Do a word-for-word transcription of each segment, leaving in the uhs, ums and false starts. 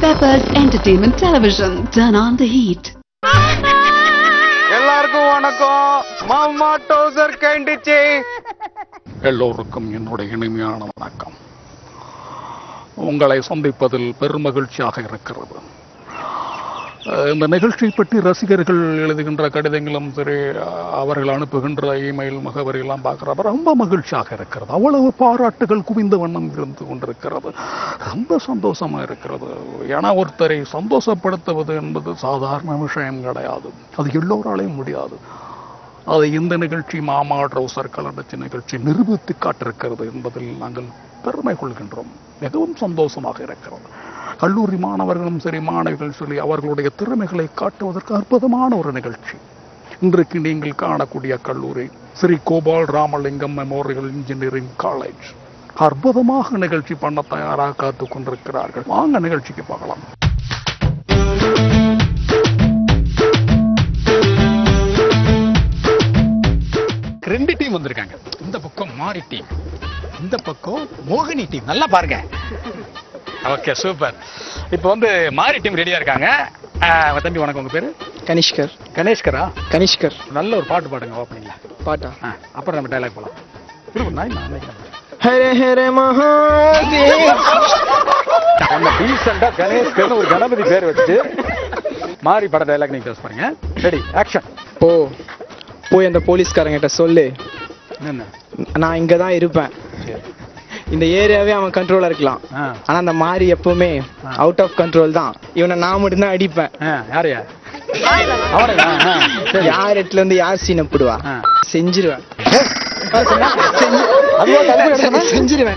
Peppers Entertainment Television. Turn on the heat. எல்லாருக்கும் வணக்கம். மாமா டவுசர் கைண்டிச்சி. எல்லோருக்கும் என்னுடைய இனிமையான வணக்கம். உங்களை சந்திப்பதில் பெருமகிழ்ச்சியாக இருக்கிறது. இந்த நிகழ்ச்சியை பற்றி ரசிகர்கள் எழுதுகின்ற கடிதங்களும் சரி, அவர்கள் அனுப்புகின்ற இமெயில் முகவரியெல்லாம் பார்க்குறப்ப ரொம்ப மகிழ்ச்சியாக இருக்கிறது. அவ்வளவு பாராட்டுகள் குவிந்த வண்ணம் இருந்து கொண்டிருக்கிறது. ரொம்ப சந்தோஷமாக இருக்கிறது. ஏன்னா ஒருத்தரை சந்தோஷப்படுத்துவது என்பது சாதாரண விஷயம் கிடையாது. அது எல்லோராலையும் முடியாது. அதை இந்த நிகழ்ச்சி மாமா ட்ரௌசர் கலண்டச்சி நிகழ்ச்சி நிரூபித்து காட்டிருக்கிறது என்பதில் நாங்கள் பெருமை கொள்கின்றோம். மிகவும் சந்தோஷமாக இருக்கிறது. கல்லூரி மாணவர்களும் சரி, மாணவிகள் சொல்லி அவர்களுடைய திறமைகளை காட்டுவதற்கு அற்புதமான ஒரு நிகழ்ச்சி. இன்றைக்கு நீங்கள் காணக்கூடிய கல்லூரி Sri Gopal Ramalingam memorial engineering college அற்புதமாக நிகழ்ச்சி பண்ண தயாராக காத்து கொண்டிருக்கிறார்கள். வாங்க நிகழ்ச்சிக்கு பார்க்கலாம். ரெண்டு டீம் வந்திருக்காங்க. இந்த பக்கம் மாரி டீம், இந்த பக்கம் மோகினி டீம். நல்லா பாருங்க. Okay, super. இப்போ வந்து மாரி டீம் ரெடியா இருக்காங்க. தம்பி வணக்கம், உங்க பேரு? கனிஷ்கர். கணேஷ்கரா? கனிஷ்கர். நல்ல ஒரு பாட்டு பாடுங்க ஓப்பனிங்ல. பாட்டா? அப்புறம் நம்ம டைலாக் போலாம். ஹரே ஹரே மகாதேவ். நம்ம டீசெண்டா கணேஷ்கர்னு ஒரு கணபதி பேர் வச்சு மாரி பட டைலாக் நீங்க பேச பாருங்க. Ready, action. போ போய் அந்த போலீஸ்காரங்கிட்ட சொல்லு, என்ன நான் இங்க தான் இருப்பேன். இந்த ஏரியாவே அவன் கண்ட்ரோலா இருக்கலாம், ஆனா அந்த மாரி எப்பவுமே அவுட் ஆஃப் கண்ட்ரோல் தான். இவனை நான் மட்டும் தான் அடிப்பேன். யாரையா? யார் இடத்துல இருந்து யார் சீனை போடுவா செஞ்சிருவேன். செஞ்சிருவேன்.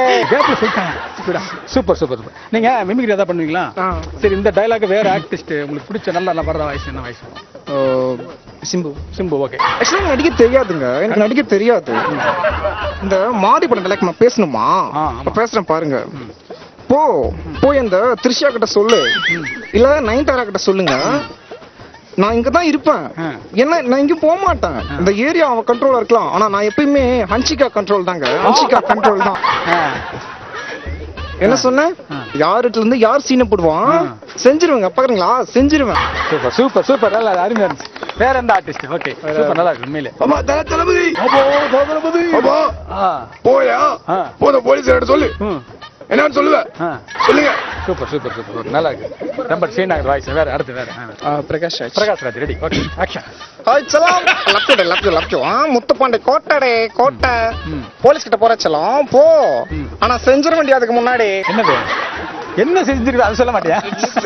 Super super. நீங்க மிமிக்ரி ஏதாவது பண்ணுவீங்களா? சரி, இந்த டைலாக் வேற ஆர்டிஸ்ட் உங்களுக்கு பிடிச்ச நல்லா வர்ற வாய்ஸ் என்ன வாய்ஸ்? சிம்பு. சிம்பு. ஓகே. ஆக்சுவலா நடிக்க தெரியாதுங்க, எனக்கு நடிக்க தெரியாது. இந்த மாரி படம் டைலாக் நான் பேசணுமா? பேசுறேன் பாருங்க. போ போய் அந்த த்ரிஷா கிட்ட சொல்லு, இல்ல நயன்தாரா கிட்ட சொல்லுங்க, நான் இங்க தான் இருப்பேன். என்ன, நான் இங்க போக மாட்டேன். இந்த ஏரியா அவன் கண்ட்ரோலா இருக்கலாம், ஆனா நான் எப்பயுமே ஹன்சிகா கண்ட்ரோல் தாங்க. ஹன்சிகா கண்ட்ரோல் தான். என்ன சொன்ன? யாருல இருந்து யார் சீனை போடுவான் செஞ்சிருவேங்க. பாக்குறீங்களா? செஞ்சிருவேன். Super super super. நல்லா அருமையா இருந்துச்சு. வேற எந்த ஆர்டிஸ்ட்? ஓகே, சூப்பர், நல்லா இருக்கு உண்மையிலே. அம்மா தல தளபதி. அப்போ தளபதி. அப்போ போயா போத போலீஸ் கிட்ட சொல்லு. என்னன்னு சொல்லுவ? சொல்லுங்க. சூப்பர் சூப்பர் சூப்பர், நல்லா இருக்கு. ரொம்ப சீன் ஆகுது வாய்ஸ். வேற அடுத்து வேற Prakash Raj. Prakash Raj. Ready, okay, action. Hi சலாம். லப்டே லப்டே லப்டே. ஆ முத்துப்பாண்டி கோட்டடே கோட்டை. போலீஸ் கிட்ட போற சலாம் போ, ஆனா செஞ்சிர வேண்டிய அதுக்கு முன்னாடி. என்னது? என்ன செஞ்சிருக்கு அது சொல்ல மாட்டியா?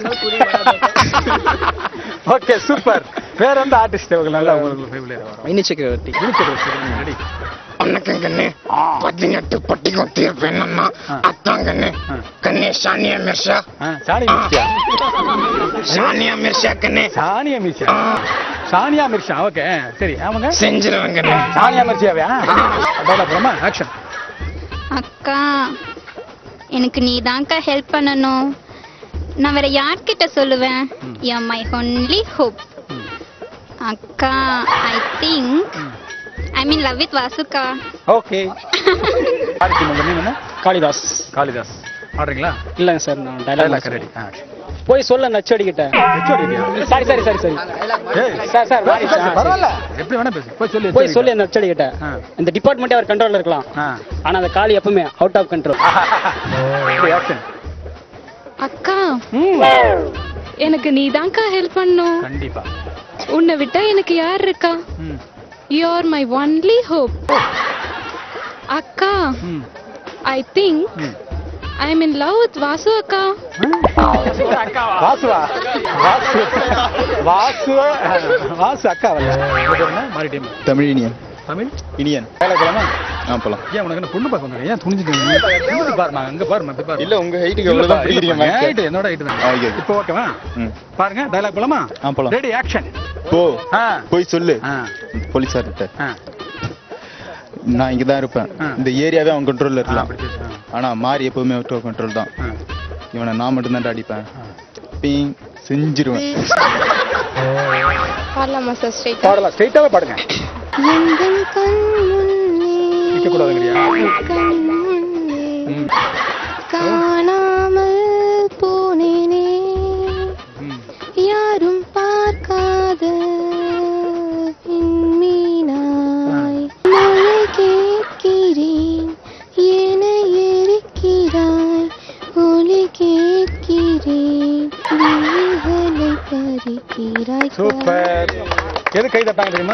Okay, super. வேற எந்த ஆர்டிஸ்ட் நல்லா உங்களுக்கு ஃபேவரட் வரும்? மினி சக்கரவர்த்தி. மினி சக்கரவர்த்தி. ரெடி. அண்ணக்கண்ணே பதினெட்டு பட்டிக்கும் தீர்ப்பு என்னன்னா அத்தாங்கண்ணே கண்ணே சானியா மிர்ஷா. சானியா மிர்ஷா. சானியா மிர்ஷா கண்ணே. சானியா மிர்ஷா. சானியா மிர்ஷா. ஓகே, சரி. அவங்க செஞ்சிருவாங்க. சானியா மிர்ஷாவே? அதோட அப்புறமா ஆக்ஷன். அக்கா, எனக்கு நீ தான்க்கா ஹெல்ப் பண்ணணும். நான் வேற யார்கிட்ட சொல்லுவேன்? You are my only hope. அக்கா, I think I mean love with வாசுக்கா. ஓகே. ஆர்த்தி உங்க நேம் என்ன? காளிதாஸ். காளிதாஸ். ஆடுறீங்களா? இல்லங்க சார், நான் டைலாக் ரெடி. போய் சொல்ல நச்சோடி கிட்ட. Sorry sorry sorry sorry sir sir Maari பரவாயில்ல, எப்படி வேணா பேசு. போய் சொல்லு. போய் சொல்லி நச்சோடி கிட்ட, இந்த டிபார்ட்மென்ட்டே அவர் கண்ட்ரோல்ல இருக்கலாம், ஆனா அந்த காளி எப்பவுமே அவுட் ஆஃப் கண்ட்ரோல். ஆக்ஷன். அக்கா, எனக்கு நீ தான்க்கா ஹெல்ப் பண்ணணும். கண்டிப்பா. உன்னை விட்டா எனக்கு யார் இருக்கா? You are my only hope. அக்கா, I think I am in love with Vasu அக்கா. வாசுவா? வாசு வாசு வாசு அக்கா வரல. மாரி டீம். தமிழ் இனியன். தமிழ் இனியன். டைலாக் போலாமா? ஆ போலாம். ஏன் உனக்கு என்ன பொண்ணு பார்க்க வந்தீங்க? ஏன் துணிஞ்சிட்டீங்க? துணிஞ்சு பாருமா, அங்க பாருமா, இப்ப பாரு. இல்ல உங்க ஹைட்டுக்கு எவ்வளவு தான் பிடிக்கிறீங்க? ஹைட் என்னோட ஹைட் தான். இப்போ ஓகேவா? பாருங்க, டைலாக் போலாமா? ஆ போலாம். Ready, action. போ போய் சொல்லு போலீஸார் கிட்ட, ஆ நான் இங்க தான் இருப்பேன். இந்த ஏரியாவே அவன் கண்ட்ரோல்ல இருக்கலாம், ஆனா மாரி எப்பவுமே அவுட் ஆஃப் கண்ட்ரோல் தான். இவனை நான் மட்டும் தான் அடிப்பேன். பீங் செஞ்சிருவேன். பாடலாமா சார்? ஸ்ட்ரைட்டா பாடலாம். ஸ்ட்ரைட்டாவே பாடுங்க. நிக்க கூடாதுங்கறியா? காணாமல் போனேனே சூப்பர். எது கை தட்டாங்க தெரியுமா?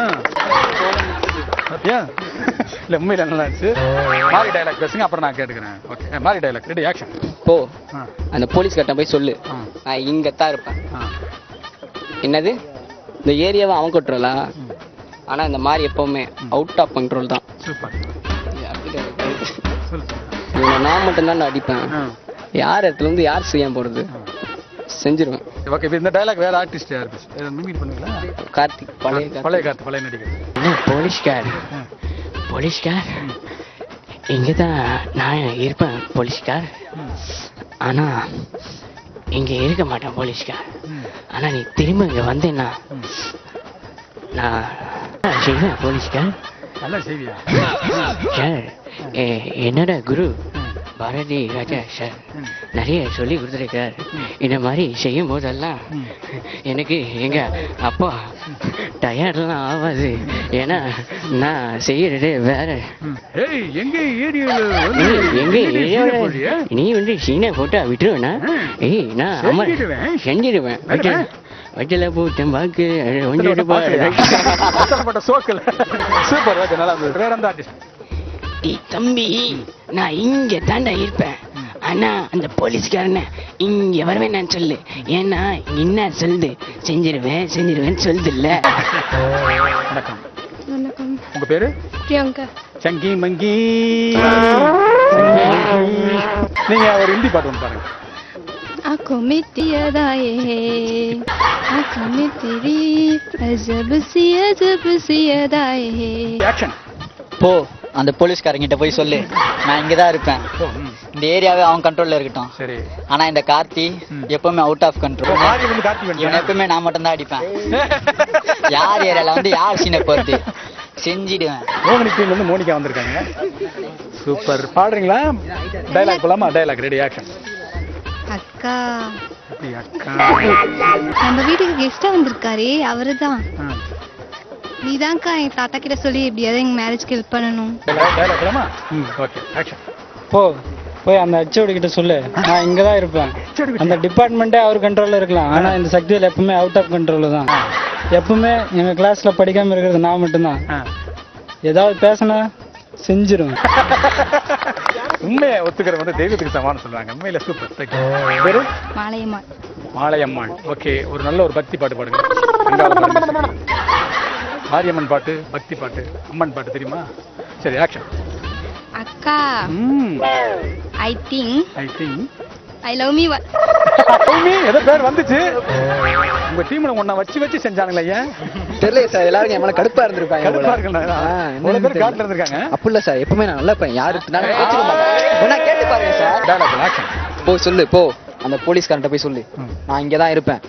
இல்ல உண்மையில நல்லா இருந்துச்சு. மாறி டயலாக் பேசுங்க, அப்புறம் நான் கேட்டுக்கிறேன். ஓகே, மாறி டயலாக் ரெடி, ஆக்ஷன். போ அந்த போலீஸ்கார்ட்ட போய் சொல்லு, நான் இங்க தான் இருப்பேன். என்னது, இந்த ஏரியாவை அவன் கட்டுறலா, ஆனா இந்த மாதிரி எப்பவுமே அவுட் ஆஃப் கண்ட்ரோல் தான். சூப்பர். நான் மட்டும்தான் அடிப்பேன், யார் இடத்துல இருந்து யார் செய்ய போறது செஞ்சிருவேன். ஓகே, இப்போ இந்த டயலாக் வேற ஆர்டிஸ்ட் யார் பேசு? மிமிக் பண்ணுவீங்களா? கார்த்திக், பழைய பழைய கார்த்திக், பழைய நடிகர். போலீஸ்கார் போலீஸ்கார் இங்கே தான் நான் இருப்பேன் போலீஸ்கார், ஆனா இங்க இருக்க மாட்டேன் போலீஸ்கார். ஆனா நீ திரும்ப இங்க வந்தேன்னா நான் செய்வேன் போலீஸ்கார். நல்லா செய்வியா சார்? என்னோட குரு பாரதி ராஜா சார் நிறைய சொல்லி கொடுத்துருக்கார். இந்த மாதிரி செய்யும் போதெல்லாம் எனக்கு எங்க அப்பா டயர்ட்லாம் ஆகாது, ஏன்னா நான் செய்யறது வேற. எங்க ஏரியாவில் எங்க ஏரியாவில் நீ வந்து சீனை போட்டா விட்டுருவேனா? ஏய் நான் அம்மா செஞ்சிடுவேன். வச்சல போட்டேன் பாக்கு சோக்கல். சூப்பர். ஓகே, நல்லா இருந்தது. வேற எந்த ஆர்டிஸ்ட்? தம்பி நான் இங்க தாண்டா இருப்பேன், ஆனா அந்த போலீஸ்காரனை இங்க வருவேன் நான் சொல்லு, ஏன்னா என்ன சொல்லுது செஞ்சிருவேன் செஞ்சிருவேன் சொல்லுது இல்ல. வணக்கம். வணக்கம். உங்க பேரு? பிரியங்கா. சங்கி மங்கி. நீங்க ஒரு ஹிந்தி பாட்டு ஒன்று பாருங்க. आँखों में तियादाए है, आँखों में तेरी अजब सी अजब सी अदाए है. ஆக்ஷன். போ அந்த போலீஸ்காரங்கிட்ட போய் சொல்லு, நான் இங்க தான் இருப்பேன், இந்த ஏரியாவே அவன் கண்ட்ரோல்ல இருக்கட்டும். சரி. ஆனா இந்த கார்த்தி எப்பவுமே அவுட் ஆஃப் கண்ட்ரோல். மாறி வந்து கார்த்தி வந்து இவன் எப்பவுமே நான் மட்டும் தான் அடிப்பேன். யார் ஏரியால வந்து யார் சீனை போறது செஞ்சிடுவேன். மோகினி டீம்ல இருந்து மோனிகா வந்திருக்காங்க. சூப்பர். பாடுறீங்களா? டயலாக் போலாமா? Dialogue ready, action. அக்கா, அக்கா நம்ம வீட்டுக்கு கெஸ்டா வந்திருக்காரே அவருதான். நீதான்க்கா என் தாத்தா கிட்ட சொல்லி எப்படியாவது எங்க மேரேஜ்க்கு ஹெல்ப் பண்ணணும். டயலாக் போலாமா? Okay, action. போ போய் அந்த அச்சோடி கிட்ட சொல்லு, நான் இங்க தான் இருப்பேன். அந்த டிபார்ட்மெண்ட்டே அவர் கண்ட்ரோல்ல இருக்கலாம், ஆனா இந்த சக்தியில் எப்பவுமே அவுட் ஆஃப் கண்ட்ரோல் தான். எப்பவுமே எங்க கிளாஸ்ல படிக்காம இருக்கிறது நான் மட்டும்தான். ஏதாவது பேசினா செஞ்சிருவேன். உண்மையை ஒத்துக்கிற வந்து தெய்வத்துக்கு சமானம் சொல்றாங்க. உண்மையில சூப்பர். பேரு? மாலையம்மாள். மாலையம்மாள். ஓகே, ஒரு நல்ல ஒரு பக்தி பாட்டு பாடுங்க. மாரியம்மன் பாட்டு, பக்தி பாட்டு, அம்மன் பாட்டு தெரியுமா? சரி, ஆக்ஷன். அக்கா, I think I think I love me. ஏதோ பேர் வந்துச்சு. உங்க டீம்ல ஒண்ணா வச்சு வச்சு செஞ்சானுங்களா? ஏன் தெரியல சார், எல்லாரும் என் மேல கடுப்பா இருந்திருப்பாங்க. கடுப்பா இருக்குல்ல, இவ்வளவு பேர் காட்டுல இருந்திருக்காங்க. அப்படி இல்ல சார், எப்பவுமே நான் நல்லா இருப்பேன், யாரு கேட்டு பாருங்க சார். Dialogue, action. போ சொல்லு, போ அந்த போலீஸ்காரன்ட்ட போய் சொல்லு, நான் இங்கதான் இருப்பேன்.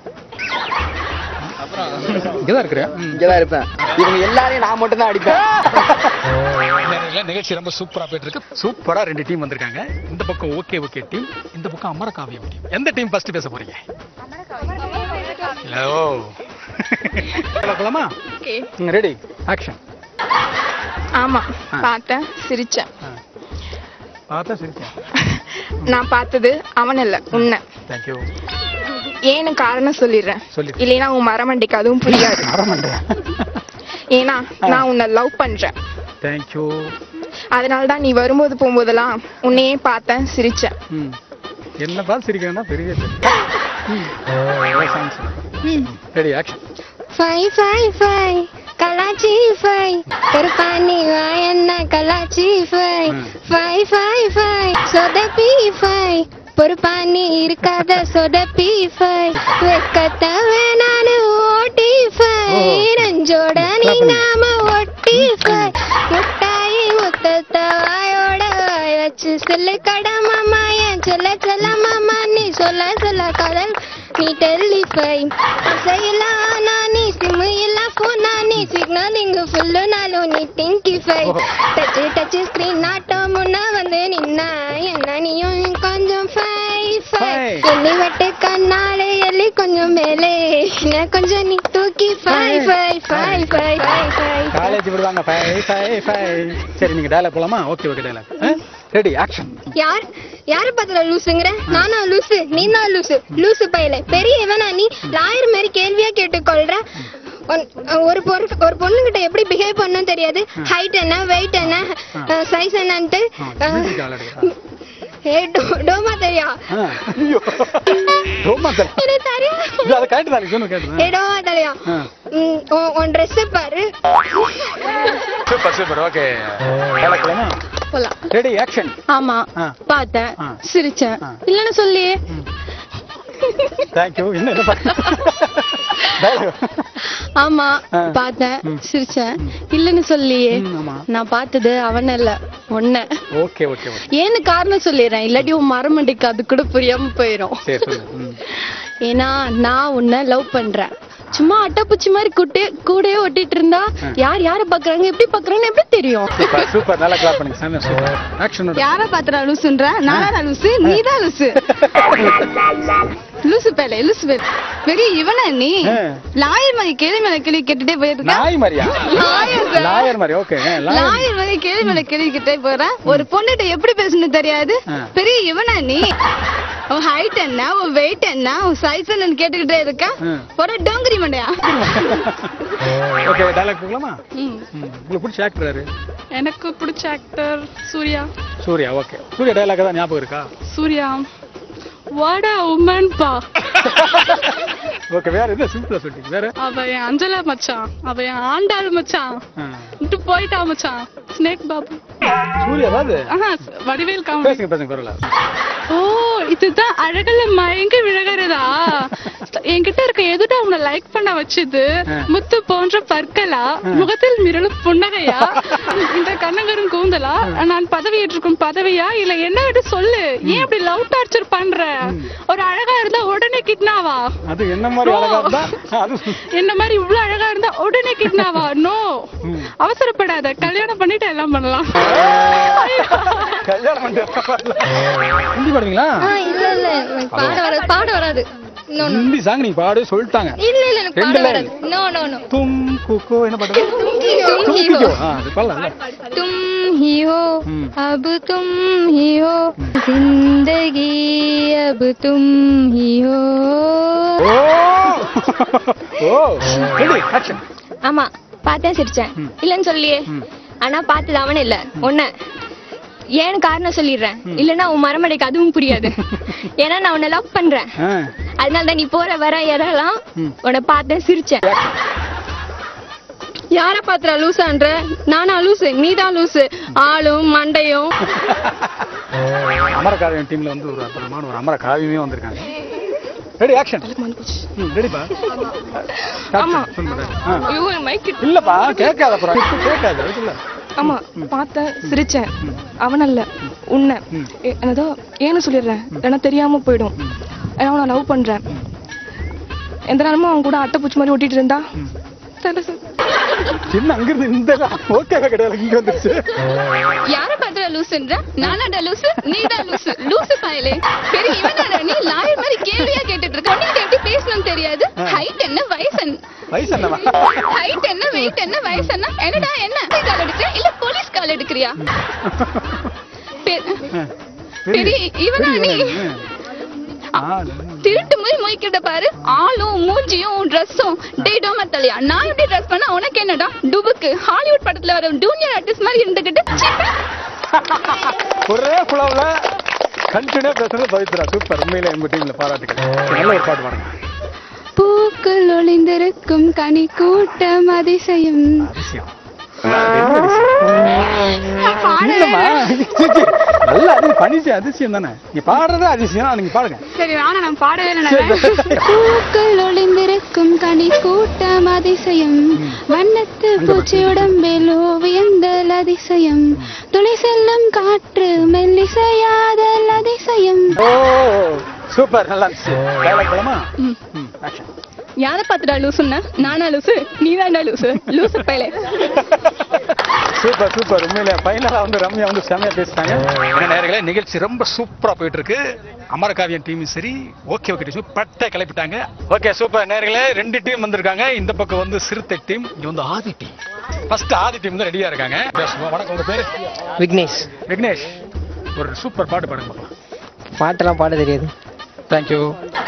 இங்கதான் இருக்கிறேன், இங்கதான் இருப்பேன், இவங்க எல்லாரையும் நான் மட்டும் தான் அடிப்பேன். நிகழ்ச்சி ரொம்ப சூப்பரா போயிட்டு இருக்கு. சூப்பரா ரெண்டு டீம் வந்திருக்காங்க. இந்த பக்கம் ஓகே ஓகே டீம், இந்த பக்கம் அமர காவியம் டீம். எந்த டீம் ஃபர்ஸ்ட் பேச போறீங்க? ஹலோ, போலாமா? Okay, ready, action. ஆமா, பார்த்தேன், சிரிச்சேன். பார்த்தா சிரிச்சேன். நான் பார்த்தது அவன் இல்ல, உன்னை. தேங்க்யூ. ஏன்னு காரணம் சொல்லிடுறேன், இல்லைன்னா உன் மரமண்டிக்கு அதுவும் புரியாது. ஏன்னா நான் உன்னை லவ் பண்றேன். தேங்க்யூ. அதனாலதான் நீ வரும்போது போகும்போதெல்லாம் உன்னையே பார்த்தேன், சிரிச்சேன். என்ன பார்த்து சிரிக்கணும்னா பெரிய ரெடி, ஆக்ஷன். ஃபை ஃபை ஃபை கலாச்சி ஃபை கருப்பாணி வாயண்ணா கலாச்சி ஃபை ஃபை ஃபை ஃபை சொதப்பி ஃபை பொறுப்பாணி இருக்காத சொதப்பி ஃபை வெக்கத்தவே நானு ஓட்டி ஃபை நஞ்சோட நீ நாம ஒட்டி ஃபை முட்டாயி முத்தத்த வாயோட வாய் வச்சு சொல்லு கடை மாமா என் சொல்ல சொல்ல மாமா நீ சொல்ல சொல்ல கடல் நீ டெல்லிஃபை அசையலாம் ஆனா நீ சிம்மு இல்ல போனா நீ சிக்னல் இங்கு ஃபுல்லு நாளும் நீ திங்கிஃபை டச்சு டச்சு ஸ்கிரீன் நாட்டம் முன்னா வந்து நின்னா என்ன நீயும் கொஞ்சம் ஃபை ஃபை எண்ணி வெட்டு கண்ணாலே எல்லி கொஞ்சம் மேலே என்ன கொஞ்சம் நீ தூக்கி ஃபை ஃபை ஃபை ஃபை ஃபை ஃபை காலேஜ் விடுவாங்க ஃபை ஃபை ஃபை. சரி, நீங்க டயலாக் போலாமா? Okay okay, dialogue ready, action. யார் யார பாத்துல லூசுங்கற? நானா லூசு? நீ தான் லூசு. லூசு பையல. பெரிய இவனா நீ? லாயர் மாதிரி கேள்வியா கேட்டு கொள்ற. ஒரு ஒரு பொண்ணு கிட்ட எப்படி பிஹேவ் பண்ணனும் தெரியாது. ஹைட் என்ன, வெயிட் என்ன, சைஸ் என்னன்ட்டு ஏ டோமா தெரியா? ஐயோ டோமா தெரியா? இது தெரியா? அத கேட்டு தான் சொன்ன கேட்டு. ஏ டோமா தெரியா? உன் Dress பாரு. Super super okay. கலக்கலாமா? போலாம். Ready action. ஆமா பார்த்தேன் சிரிச்சேன் இல்லன்னு சொல்லி. Thank you. என்ன என்ன ஆமா பார்த்தேன் சிரிச்சேன் இல்லன்னு சொல்லி. நான் பார்த்தது அவன இல்ல ஒன்ன. Okay okay okay. ஏன்னு காரணம் சொல்லிடுறேன், இல்லாட்டி உன் மரமண்டிக்கு அது கூட புரியாம போயிடும். சரி சொல்லு. ஏன்னா நான் உன்னை லவ் பண்றேன். சும்மா அட்டப்பூச்சி மாதிரி கூட்டே கூடயே ஒட்டிட்டு இருந்தா யார் யார பாக்குறாங்க எப்படி பாக்குறாங்கன்னு எப்படி தெரியும்? சூப்பர் சூப்பர் நல்லா கிளாப் பண்ணுங்க. சாமி சூப்பர் ஆக்ஷன். யார பாத்துறா லூசுன்ற? நானா லூசு? நீதான் லூசு. லூசு பேல லூசு பேல. பெரிய இவனா நீ? லாயர் மாதிரி கேள்வி மேல கேள்வி கேட்டுட்டே போயிருக்க. லாயர் மாதிரியா? லாயர் லாயர் மாதிரி ஓகே. லாயர் மாதிரி கேள்வி மேல கேள்வி கேட்டே போற. ஒரு பொண்ணுட்ட எப்படி பேசணும் தெரியாது. பெரிய இவனா நீ? உன் ஹைட் என்ன, உன் வெயிட் என்ன, உன் சைஸ் என்னன்னு கேட்டுக்கிட்டே இருக்க. ஒரு டோங்கரி மண்டையா? ஓகே டயலாக் போகலாமா? உங்களுக்கு பிடிச்ச ஆக்டர் யாரு? எனக்கு பிடிச்ச actor Suriya. Suriya okay. Suriya dialogue தான் ஞாபகம் இருக்கா? சூர்யா வாட் a woman பா. ஓகே வேற என்ன சிம்பிளா சொல்றீங்க? வேற அவ என் அஞ்சலா மச்சான், அவ என் ஆண்டாள் மச்சான். விட்டு போயிட்டா மச்சான். ஸ்னேக் பாபு. சூர்யா வாது? ஆஹா வடிவேல் காமெடி. பேசுங்க பேசுங்க பரவாயில்லை. ஓ இதுதான் அழகுல மயங்கி விழகிறதா? என்கிட்ட இருக்க எதுடா உன்னை லைக் பண்ண வச்சது? முத்து போன்ற பற்களா, முகத்தில் மிரளும் புன்னகையா, இந்த கண்ணங்கரும் கூந்தலா, நான் பதவி ஏற்றிருக்கும் பதவியா, இல்ல என்ன விட்டு சொல்லு. ஏன் அப்படி லவ் டார்ச்சர் பண்ற? ஒரு அழகா இருந்தா உடனே கிட்னாவா? அது என்ன மாதிரி அழகா இருந்தா? என்ன மாதிரி இவ்வளவு அழகா இருந்தா உடனே கிட்னாவா? நோ அவசரப்படாத, கல்யாணம் பண்ணிட்டு எல்லாம் பண்ணலாம். கல்யாணம் பண்ணிட்டு ஹிந்தி பாடுவீங்களா? இல்ல இல்ல பாட வராது பாட வராது. ஹிந்தி சாங் நீங்க பாடு சொல்லிட்டாங்க. இல்ல இல்ல எனக்கு பாட வராது. No no no. तुम कुको என்ன பாடுங்க? तुम ही हो. हां அது பாடலாம். तुम ही हो अब तुम ही हो जिंदगी अब तुम ही हो. ஓ ஓ ரெடி ஆக்ஷன். ஆமா பார்த்தேன் சிரிச்சேன் இல்லன்னு சொல்லியே. ஆனா பார்த்தது அவனே இல்ல ஒண்ணு. ஏன்னு காரணம் சொல்லிடுறேன், இல்லன்னா உன் மரமடைக்கு அதுவும் புரியாது. ஏன்னா நான் உன்னை லவ் பண்றேன். அதனாலதான் நீ போற வர இடம்லாம் உன்னை பார்த்தேன் சிரிச்சேன். யார பாத்துறா லூசான்ற? நானா லூசு? நீதான் லூசு. ஆளும் மண்டையும். அமரகாவியம் டீம்ல வந்து ஒரு அற்புதமான ஒரு அமரகாவியமே வந்திருக்காங்க. Ready action. ரெடிப்பா? ஆமா ஐயோ மைக் இல்லப்பா கேட்காத அப்புறம் கேட்காத இல்ல. ஆமா பார்த்தேன் சிரிச்சேன் அவனல்ல உன்னை. என்னதோ ஏன்னு சொல்லிடுறேன், ஏன்னா தெரியாம போயிடும். ஏன்னா நான் லவ் பண்றேன். எந்த நேரமும் அவன் கூட அட்டைப்பூச்சி மாதிரி ஒட்டிட்டு இருந்தா என்ன அங்கிருந்து இந்த ஓகேவா கிடையாது இங்க வந்துருச்சு. யார பாத்துற லூசுன்ற? நானாடா லூசு? நீதான் லூசு. லூசு பாயலே. பெரிய இவனாடா நீ? லாயர் மாதிரி கேள்வியா கேட்டுட்டு இருக்க. உனக்கு எப்படி பேசணும் தெரியாது. ஹைட் என்ன, வயசு என்ன? வயசு என்னவா? ஹைட் என்ன, வெயிட் என்ன, வயசு என்ன? என்னடா என்ன கால் எடுக்கிற இல்ல போலீஸ் கால் எடுக்கிறியா? பெரிய இவனா நீ? திருட்டு மாதிரி மொய்க்கிட்ட பாரு. ஆளும் மூஞ்சியும் ட்ரெஸ்ஸும். டே டோமா தலையா, நான் எப்படி ட்ரெஸ் பண்ணா உனக்கு என்னடா? டுபுக்கு ஹாலிவுட் படத்துல வர ஜூனியர் ஆர்டிஸ்ட் மாதிரி இருந்துகிட்டு ஒரே புலவுல கண்டினியூ பேசுறது பவித்ரா. சூப்பர், உண்மையில எங்க டீம்ல பாராட்டுகள். நல்ல ஒரு பாட்டு பாடுங்க. பூக்கள் ஒளிந்திருக்கும் கனி கூட்டம் அதிசயம். நல்லா அது பனிச்சு அதிசயம் தானே. நீ பாடுறது அதிசயம், நீங்க பாடுங்க. சரி ஆனா நான் பாடவே இல்லை. பூக்கள் ஒளிந்திருக்கும் கனி கூட்டம் அதிசயம், வண்ணத்து பூச்சி உடம்பில் ஓவியந்தல் அதிசயம், துளி செல்லும் காற்று மெல்லிசையாதல் அதிசயம். ஓ சூப்பர், நல்லா இருந்துச்சு. யாரை பார்த்துடா லூசுன்னா? நானா லூசு? நீதான்டா லூசு. லூசு பையலே. Super super. உண்மையில ஃபைனலா வந்து ரம்யா வந்து செமையா பேசிட்டாங்க. நேரங்களே நிகழ்ச்சி ரொம்ப சூப்பரா போயிட்டு இருக்கு. அமரகாவியம் டீம் சரி ஓகே ஓகே டீம் பட்டை கிளப்பிட்டாங்க. Okay super. நேரங்களே ரெண்டு டீம் வந்திருக்காங்க. இந்த பக்கம் வந்து சிறுத்தை டீம், இங்க வந்து Aadhi team. First Aadhi team தான் ரெடியா இருக்காங்க. வணக்கம், உங்க பேரு? விக்னேஷ். விக்னேஷ் ஒரு சூப்பர் பாட்டு பாடுங்க. பாட்டெல்லாம் பாட தெரியாது. தேங்க்யூ.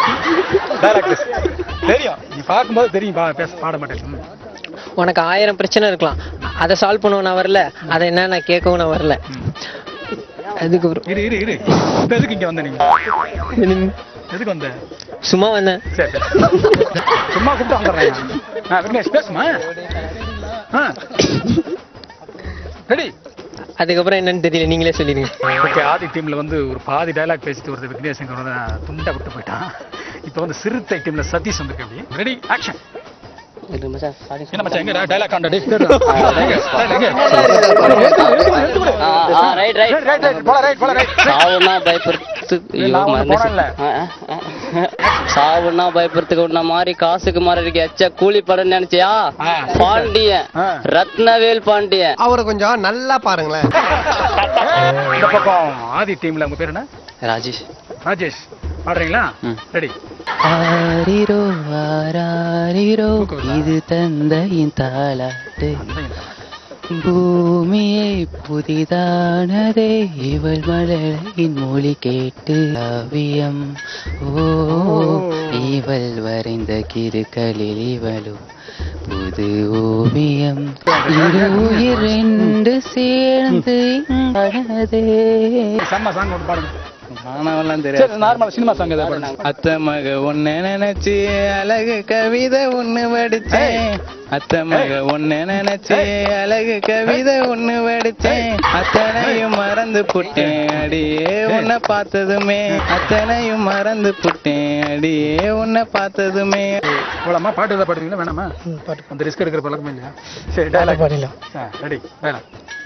தெரியும், நீ பார்க்கும்போது தெரியும், பேச பாட மாட்டேன். உனக்கு ஆயிரம் பிரச்சனை இருக்கலாம், அதை சால்வ் பண்ணவும் நான் வரல, அதை என்ன நான் கேட்கவும் நான் வரல. அதுக்கு இரு இரு இரு எதுக்கு இங்க வந்த நீங்க? எதுக்கு வந்த? சும்மா வந்தேன். சரி சும்மா கூப்பிட்டு வந்துடுறேன். விக்னேஷ் பேசுமா? ரெடி? அதுக்கப்புறம் என்னன்னு தெரியல, நீங்களே சொல்லிடுங்க. ஓகே, ஆதி டீம்ல வந்து ஒரு பாதி டைலாக் பேசிட்டு வருது விக்னேஷ், துண்டை விட்டு போயிட்டான். இப்போ வந்து சிறுத்தை டீம்ல சதீஷ் வந்து அப்படி. Ready action. என்ன மச்சான் எங்க டைலாக் ஆண்டா? டேய் ரைட் ரைட் ரைட் ரைட் போல ரைட் போல ரைட். சாவுனா பயப்படுத்து சாவுனா பயப்படுத்துக்கு உன்ன மாதிரி காசுக்கு மாறி இருக்க எச்ச கூலி படம் நினைச்சியா? பாண்டியன், ரத்னவேல் பாண்டியன். அவரை கொஞ்சம் நல்லா பாருங்களேன். இந்த பக்கம் ஆதி டீம்ல உங்க பேர் என்ன? ராஜேஷ். ராஜேஷ் பாடுறீங்களா? ரெடி. ஆரிரோ ஆராரிரோ இது தந்தையின் தாலாட்டு, பூமியை புதிதானதே இவள் மலரின் மொழி கேட்டு, காவியம் ஓ இவள் வரைந்த கிருக்களில் இவளும் புது ஓவியம், இரு உயிர் ரெண்டு சேர்ந்து செம்ம சாங் ஒன்று பாடுங்க. அத்த மக ஒன்னு நினைச்சு அழகு கவிதை ஒண்ணு வடிச்சேன், அத்த மக ஒன்னு நினைச்சு அழகு கவிதை ஒண்ணு வடிச்சேன், அத்தனையும் மறந்து புட்டேன் அடியே உன்னை பார்த்ததுமே, அத்தனையும் மறந்து புட்டேன் அடியே உன்னை பார்த்ததுமே. போலாமா? பாட்டு எதாவது பாடுறீங்களா? வேணாமா? பாட்டு அந்த ரிஸ்க் எடுக்கிற பழக்கமே இல்லையா? சரி டைலாக் பாடலாம். ரெடி வேணாம்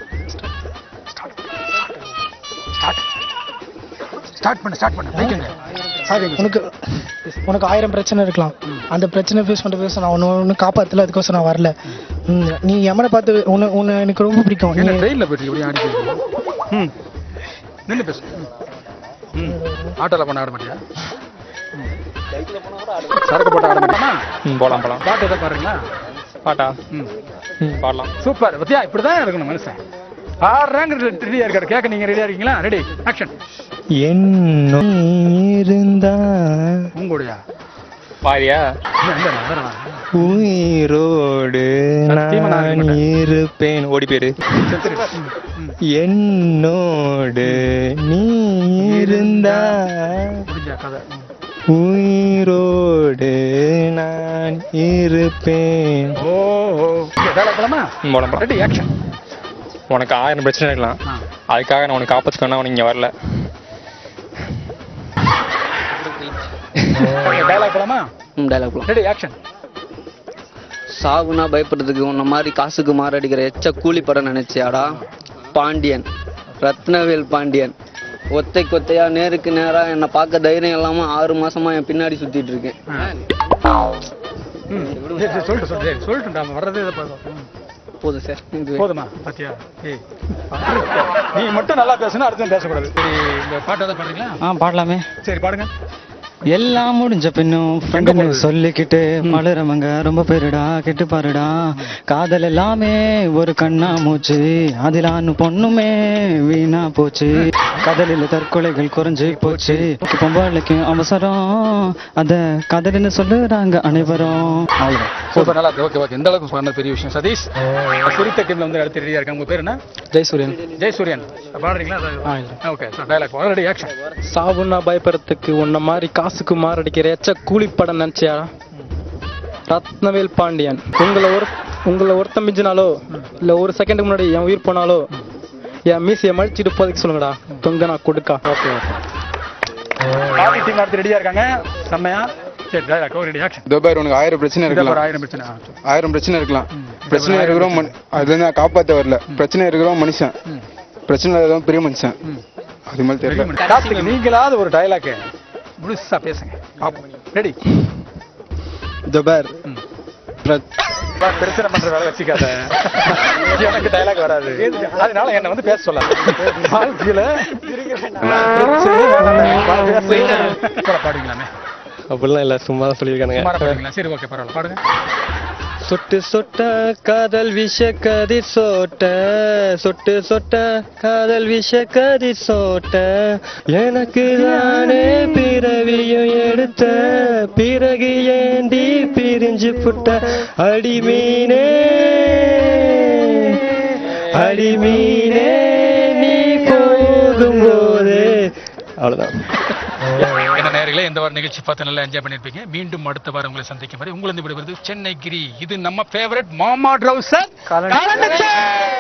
ஸ்டார்ட் பண்ணு ஸ்டார்ட் பண்ணு வைக்கங்க. உனக்கு உனக்கு ஆயிரம் பிரச்சனை இருக்கலாம், அந்த பிரச்சனை ஃபேஸ் பண்ண ஃபேஸ் நான் ஒன்று ஒன்று காப்பாற்றல, அதுக்கோசம் நான் வரல. நீ எம்மனை பார்த்து உன்னை உன்னை எனக்கு ரொம்ப பிடிக்கும். என்ன ட்ரெயினில் போயிட்டு இப்படி ஆடி ம் நின்று பேசு. ம் ஆட்டோவில் பண்ண ஆட மாட்டியா? சரக்கு போட்டு ஆட மாட்டாமா? ம் போகலாம் போகலாம். பாட்டு எதாவது பாடுறீங்களா? பாட்டா? ம் ம் பாடலாம். சூப்பர். பத்தியா இப்படி தான் இருக்கணும் மனுஷன். ஆடுறாங்க ரெடியாக இருக்காரு. கேட்க நீங்கள் ரெடியாக இருக்கீங்களா? Ready action. என்ன இருந்தா உங்களுடைய பாரியா உயிரோடு நான் இருப்பேன். ஓடி பேரு என்னோடு நீ இருந்தா உயிரோடு நான் இருப்பேன். Ready action. உனக்கு ஆயிரம் பிரச்சனை இருக்கலாம், அதுக்காக நான் உனக்கு காப்பாற்றுக்கணும், அவன் இங்கே வரல. டயலாக் போலாமா? ம் டயலாக் போலாம். Ready action. சாவுனா பயப்படுறதுக்கு உன்ன மாதிரி காசுக்கு மாரடிக்கிற எச்ச கூலி படம் நினைச்சியாடா? பாண்டியன், ரத்னவேல் பாண்டியன். ஒத்தை கொத்தையா நேருக்கு நேரா என்னை பார்க்க தைரியம் இல்லாம ஆறு மாசமா என் பின்னாடி சுத்திட்டு இருக்கேன். சொல்லிட்டு சொல்லிட்டு சொல்லிட்டு வர்றதே போதும் சார். போதுமா? பாத்தியா? ஏய் நீ மட்டும் நல்லா பேசணும், அடுத்து பேசக்கூடாது. சரி இந்த பாட்டு எதாவது பாடுறீங்களா? ஆ பாடலாமே. சரி பாடுங்க. எல்லாம் முடிஞ்ச பின்னும் ஃப்ரெண்டுன்னு சொல்லிக்கிட்டு மலரவங்க ரொம்ப பேருடா கெட்டு பாருடா, காதல் எல்லாமே ஒரு கண்ணா மூச்சு, அதில் ஆணு பொண்ணுமே வீணா போச்சு, கடலில் தற்கொலைகள் குறைஞ்சு போச்சு, பொம்பளைக்கு அவசரம் அத கடலின்னு சொல்லுறாங்க அனைவரும். அவ்வளோதான். சூப்பர், நல்லா இருக்கு. Okay okay. எந்த அளவுக்கு சொன்ன பெரிய விஷயம். சதீஷ் குறித்த டீம்ல வந்து அடுத்து ரெடியா இருக்காங்க. உங்க பேர் என்ன? ஜெயசூரியன். ஜெயசூரியன் பாடுறீங்களா? Okay dialogue ready action. சாவுன்னா பயப்படுறதுக்கு உன்ன மாதிரி காசுக்கு மாரடிக்கிற எச்ச கூலி படம் நினைச்சியா? ரத்னவேல் பாண்டியன். உங்களை ஒரு உங்களை ஒருத்தம் மிஞ்சினாலோ இல்ல ஒரு செகண்டுக்கு முன்னாடி என் உயிர் போனாலோ என் மீசியை மழிச்சிட்டு போதைக்கு சொல்லுங்கடா, தொங்க நான் கொடுக்கா. Okay okay. பாதி டீம் அடுத்து ரெடியா இருக்காங்க. செம்மையா. சரி டைலாக் ரெடி ஆக்ஷன். தோபார் உனக்கு ஆயிரம் பிரச்சனை இருக்கலாம், ஆயிரம் பிரச்சனை ஆயிரம் பிரச்சனை இருக்கலாம், பிரச்சனை இருக்கிறோம் அது நான் காப்பாற்ற வரல, பிரச்சனை இருக்கிறோம் மனுஷன், பிரச்சனை இல்லாதவன் பெரிய மனுஷன். அது மாதிரி தெரியல. நீங்களாவது ஒரு டைலாக் முழுசா பேசுங்க பாப்போம். ரெடி. தோபார் பிரச்சனை பண்ற வேலை வச்சுக்காத, எனக்கு டைலாக் வராது, அதனால என்ன வந்து பேச சொல்லாது. வாழ்க்கையில அப்படிலாம் இல்ல, சும்மா தான் சொல்லியிருக்காங்க. சரி ஓகே பரவாயில்ல பாடுங்க. சொட்டு சொட்ட காதல் விஷ கதி சோட்ட சொட்டு சொட்ட காதல் விஷ கதி சோட்ட எனக்கு தானே பிறவியும் எடுத்த பிறகு ஏண்டி பிரிஞ்சு புட்ட அடிமீனே அடிமீனே நீ போகும் போது. அவ்வளவுதான். என்ன நேயர்களே, இந்த வார நிகழ்ச்சி பார்த்து நல்லா என்ஜாய் பண்ணிருப்பீங்க. மீண்டும் அடுத்த வாரம் உங்களை சந்திக்கும் வரை உங்களை விடுவது சென்னை கிரி. இது நம்ம ஃபேவரட் மாமா ட்ரவுசர்.